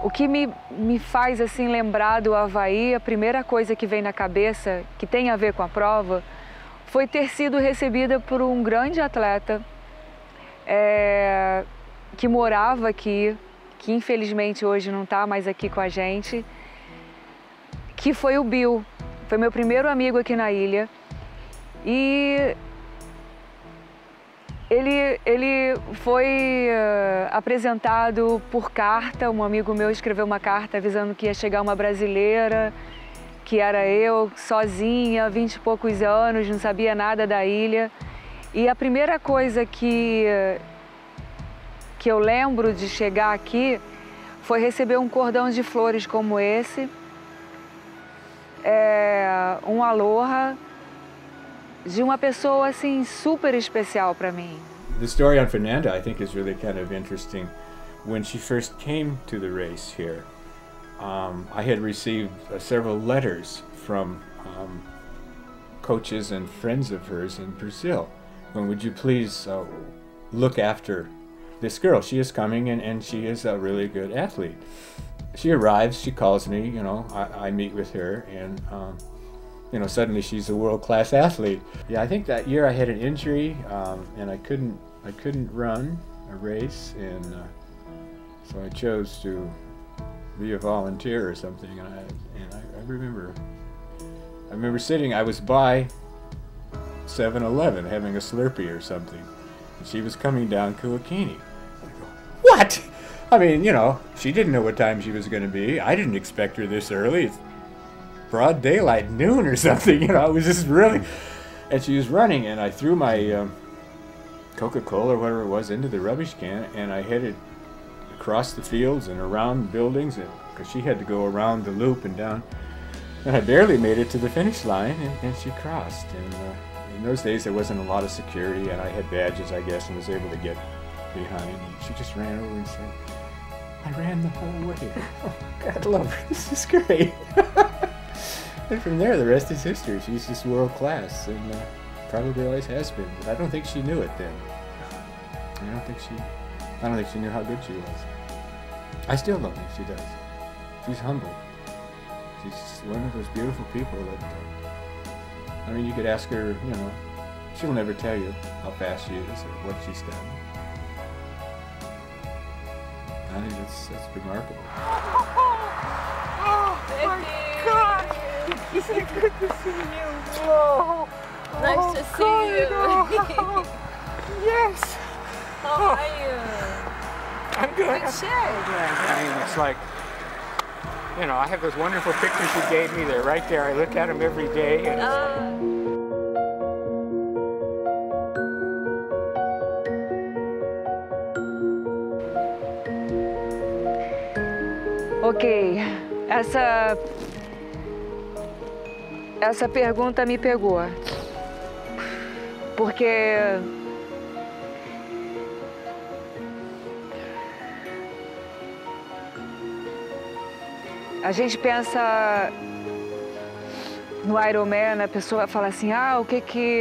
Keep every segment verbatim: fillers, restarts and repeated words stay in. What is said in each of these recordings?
O que me, me faz assim lembrar do Havaí, a primeira coisa que vem na cabeça, que tem a ver com a prova, foi ter sido recebida por um grande atleta é, que morava aqui, que infelizmente hoje não está mais aqui com a gente, que foi o Bill. Foi meu primeiro amigo aqui na ilha. E ele, ele foi uh, apresentado por carta. Um amigo meu escreveu uma carta avisando que ia chegar uma brasileira, que era eu, sozinha, vinte e poucos anos, não sabia nada da ilha. E a primeira coisa que, que eu lembro de chegar aqui foi receber um cordão de flores como esse, é, um aloha, de uma pessoa assim super especial para mim. The story on Fernanda, I think, is really kind of interesting. When she first came to the race here, um, I had received uh, several letters from um, coaches and friends of hers in Brazil. When would you please uh, look after this girl? She is coming, and, and she is a really good athlete. She arrives, she calls me, you know, I, I meet with her, and um, you know, suddenly she's a world-class athlete. Yeah, I think that year I had an injury, um, and I couldn't, I couldn't run a race, and uh, so I chose to be a volunteer or something. And I, and I, I remember, I remember sitting. I was by seven eleven having a Slurpee or something, and she was coming down Kuakini. I go, what? I mean, you know, she didn't know what time she was going to be. I didn't expect her this early. It's broad daylight, noon or something, you know, it was just really, and she was running, and I threw my um, Coca-Cola or whatever it was into the rubbish can, and I headed across the fields and around buildings, because she had to go around the loop and down, and I barely made it to the finish line, and, and she crossed. And uh, in those days there wasn't a lot of security, and I had badges, I guess, and was able to get behind, and she just ran over and said, I ran the whole way. Oh, God, love her, this is great. And from there, the rest is history. She's just world class, and uh, probably always has been. But I don't think she knew it then. I don't think she. I don't think she knew how good she was. I still don't think she does. She's humble. She's just one of those beautiful people that. Uh, I mean, you could ask her. You know, she'll never tell you how fast she is or what she's done. I think that's that's remarkable. Oh, my God! It's good to see you. Whoa. Nice oh, to see God. you. Oh, yes. How are you? I'm good. Good shape. I mean, it's like, you know, I have those wonderful pictures you gave me. They're right there. I look at them every day. And Uh, Ok, essa, essa pergunta me pegou, porque a gente pensa no Ironman, a pessoa fala assim, ah, o que que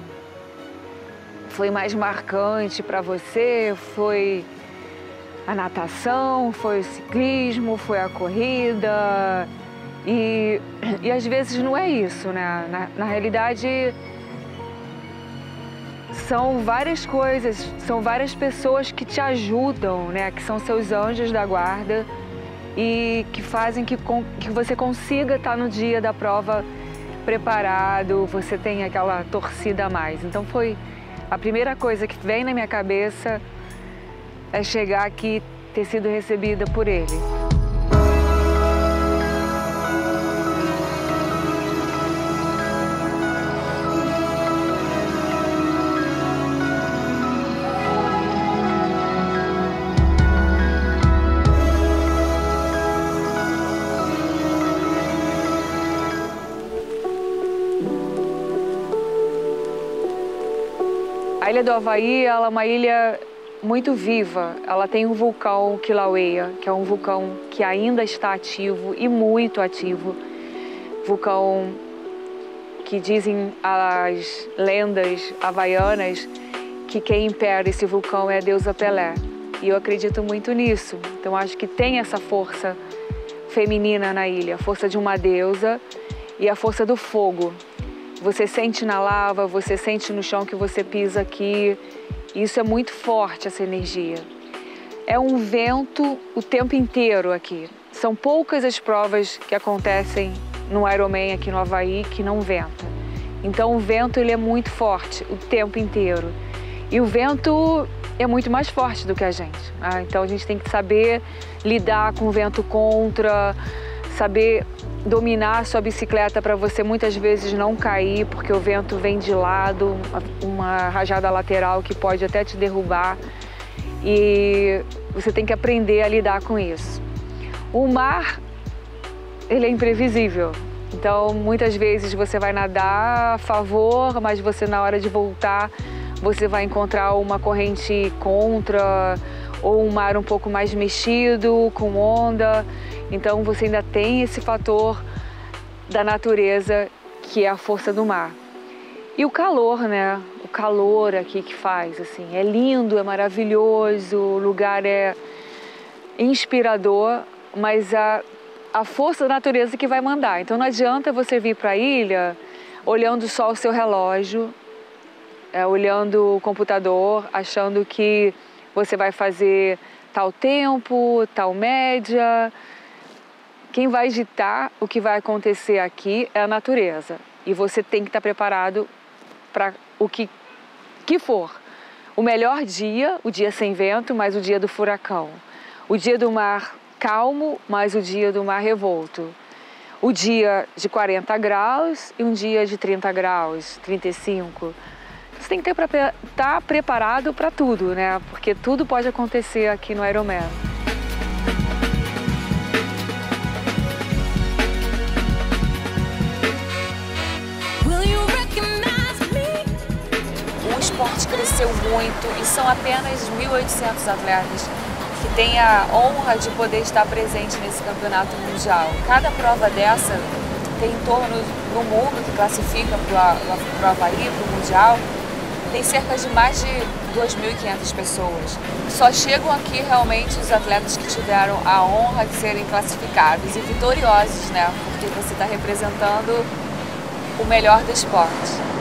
foi mais marcante para você? Foi a natação, foi o ciclismo, foi a corrida, e, e às vezes não é isso, né? Na, na realidade, são várias coisas, são várias pessoas que te ajudam, né? Que são seus anjos da guarda e que fazem que, que você consiga estar no dia da prova preparado, você tem aquela torcida a mais. Então foi a primeira coisa que vem na minha cabeça, é chegar aqui e ter sido recebida por ele. A Ilha do Havaí, ela é uma ilha muito viva. Ela tem um vulcão Kilauea, que é um vulcão que ainda está ativo e muito ativo. Vulcão que dizem as lendas havaianas que quem impera esse vulcão é a deusa Pelé. E eu acredito muito nisso. Então acho que tem essa força feminina na ilha, a força de uma deusa e a força do fogo. Você sente na lava, você sente no chão que você pisa aqui. Isso é muito forte, essa energia. É um vento o tempo inteiro aqui. São poucas as provas que acontecem no Ironman aqui no Havaí que não venta. Então o vento ele é muito forte o tempo inteiro. E o vento é muito mais forte do que a gente. Né? Então a gente tem que saber lidar com o vento contra, saber dominar a sua bicicleta para você muitas vezes não cair, porque o vento vem de lado, uma rajada lateral que pode até te derrubar. E você tem que aprender a lidar com isso. O mar, ele é imprevisível. Então, muitas vezes você vai nadar a favor, mas você na hora de voltar, você vai encontrar uma corrente contra ou um mar um pouco mais mexido, com onda. Então, você ainda tem esse fator da natureza, que é a força do mar. E o calor, né? O calor aqui que faz, assim, é lindo, é maravilhoso, o lugar é inspirador, mas a, a força da natureza que vai mandar. Então não adianta você vir para a ilha olhando só o seu relógio, é, olhando o computador, achando que você vai fazer tal tempo, tal média. Quem vai ditar o que vai acontecer aqui é a natureza. E você tem que estar preparado para o que, que for. O melhor dia, o dia sem vento, mas o dia do furacão. O dia do mar calmo, mas o dia do mar revolto. O dia de quarenta graus e um dia de trinta graus, trinta e cinco. Você tem que estar tá preparado para tudo, né? Porque tudo pode acontecer aqui no Ironman. O esporte cresceu muito e são apenas mil e oitocentos atletas que têm a honra de poder estar presente nesse campeonato mundial. Cada prova dessa tem em torno no mundo que classifica para o Havaí, para o Mundial, tem cerca de mais de duas mil e quinhentas pessoas. Só chegam aqui realmente os atletas que tiveram a honra de serem classificados e vitoriosos, né? Porque você está representando o melhor do esporte.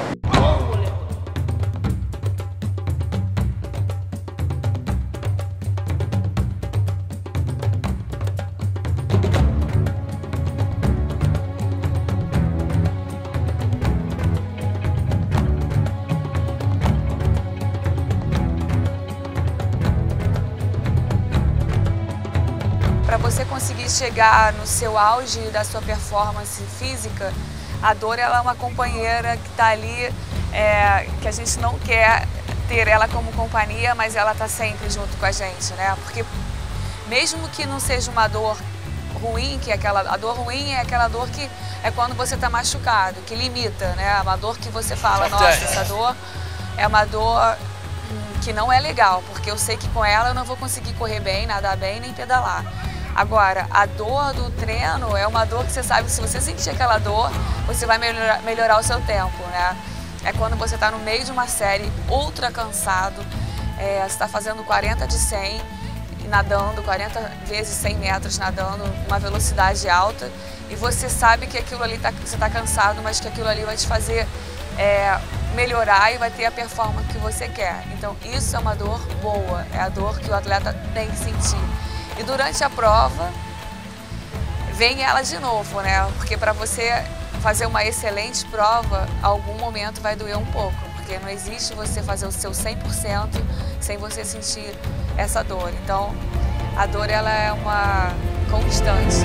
Para você conseguir chegar no seu auge da sua performance física, a dor ela é uma companheira que está ali, é, que a gente não quer ter ela como companhia, mas ela está sempre junto com a gente, né? Porque mesmo que não seja uma dor ruim, que é aquela, a dor ruim é aquela dor que é quando você está machucado, que limita, né? Uma dor que você fala, nossa, essa dor é uma dor que não é legal, porque eu sei que com ela eu não vou conseguir correr bem, nadar bem, nem pedalar. Agora, a dor do treino é uma dor que você sabe que se você sentir aquela dor, você vai melhorar, melhorar o seu tempo, né? É quando você está no meio de uma série ultra cansado, é, você está fazendo quarenta de cem, nadando, quarenta vezes cem metros nadando, uma velocidade alta, e você sabe que aquilo ali, tá, você está cansado, mas que aquilo ali vai te fazer é, melhorar e vai ter a performance que você quer. Então, isso é uma dor boa, é a dor que o atleta tem que sentir. E durante a prova, vem ela de novo, né? Porque para você fazer uma excelente prova, algum momento vai doer um pouco. Porque não existe você fazer o seu cem por cento sem você sentir essa dor. Então, a dor ela é uma constante.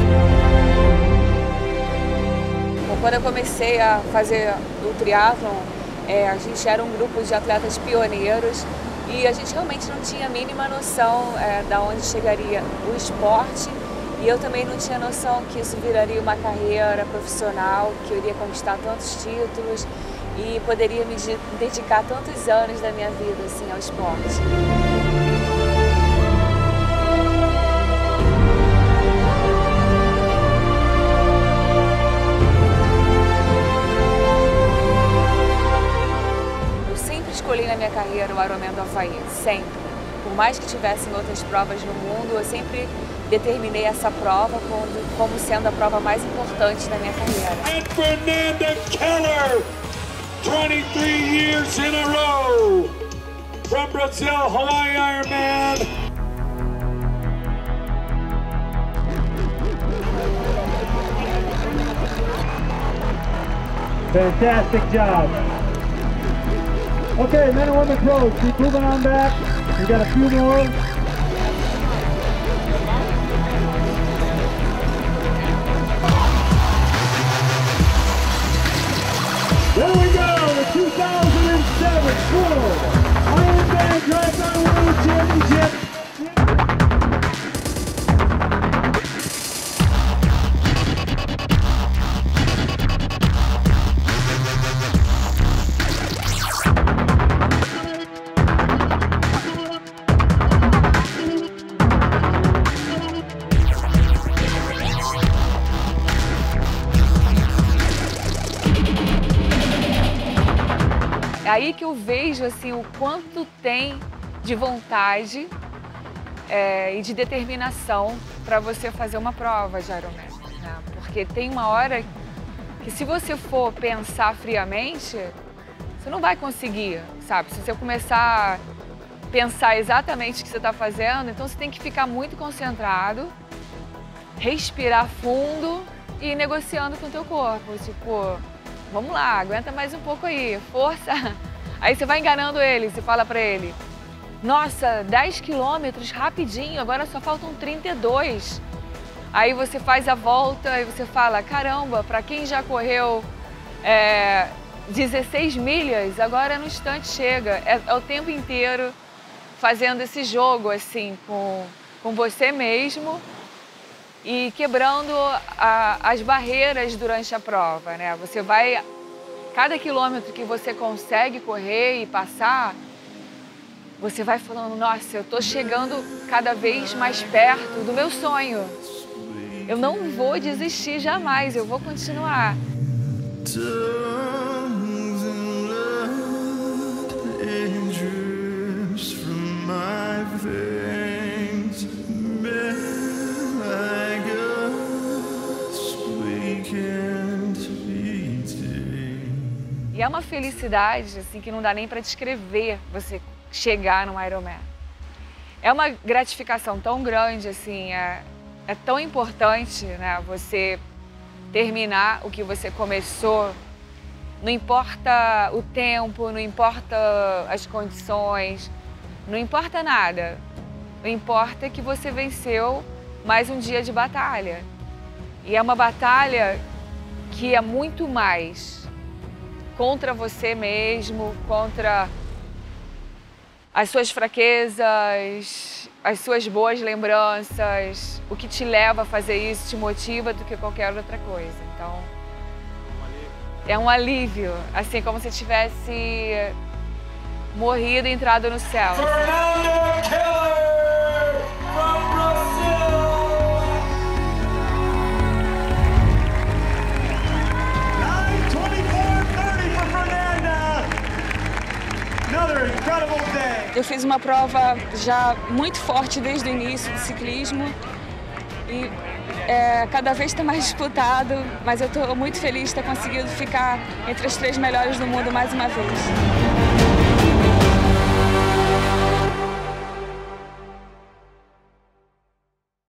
Bom, quando eu comecei a fazer o triatlon, é, a gente era um grupo de atletas pioneiros. E a gente realmente não tinha a mínima noção é, de onde chegaria o esporte, e eu também não tinha noção que isso viraria uma carreira profissional, que eu iria conquistar tantos títulos e poderia me dedicar tantos anos da minha vida assim, ao esporte. Escolhi na minha carreira o Ironman do Havaí, sempre. por mais que tivessem outras provas no mundo, eu sempre determinei essa prova como, como sendo a prova mais importante da minha carreira. And Fernanda Keller, twenty-three years in a row, from Brazil, Hawaii Ironman. Fantastic job. Okay, men and women pros, keep moving on back. We got a few more. There we go, the two thousand seven World Ironman Triathlon World Championship. É aí que eu vejo assim, o quanto tem de vontade é, e de determinação para você fazer uma prova de Ironman, né? Porque tem uma hora que se você for pensar friamente, você não vai conseguir, sabe? Se você começar a pensar exatamente o que você está fazendo, então você tem que ficar muito concentrado, respirar fundo e ir negociando com o teu corpo, tipo... Vamos lá, aguenta mais um pouco aí, força. Aí você vai enganando ele, você fala pra ele, nossa, dez quilômetros, rapidinho, agora só faltam trinta e dois. Aí você faz a volta e você fala, caramba, pra quem já correu é, dezesseis milhas, agora no instante chega. É, é o tempo inteiro fazendo esse jogo assim com, com você mesmo e quebrando a, as barreiras durante a prova, né? Você vai, cada quilômetro que você consegue correr e passar, você vai falando, nossa, eu tô chegando cada vez mais perto do meu sonho. Eu não vou desistir jamais, eu vou continuar. E é uma felicidade assim que não dá nem para descrever você chegar no Ironman. É uma gratificação tão grande assim, é, é tão importante, né, você terminar o que você começou. Não importa o tempo, não importa as condições, não importa nada. O importa é que você venceu mais um dia de batalha. E é uma batalha que é muito mais contra você mesmo, contra as suas fraquezas, as suas boas lembranças, o que te leva a fazer isso te motiva do que qualquer outra coisa. Então, é um alívio, assim como se tivesse morrido e entrado no céu. Fernanda Keller from Brazil. nine twenty-four thirty for Fernanda. Another incredible day. Eu fiz uma prova já muito forte desde o início do ciclismo e é, cada vez está mais disputado, mas eu estou muito feliz de ter conseguido ficar entre as três melhores do mundo mais uma vez.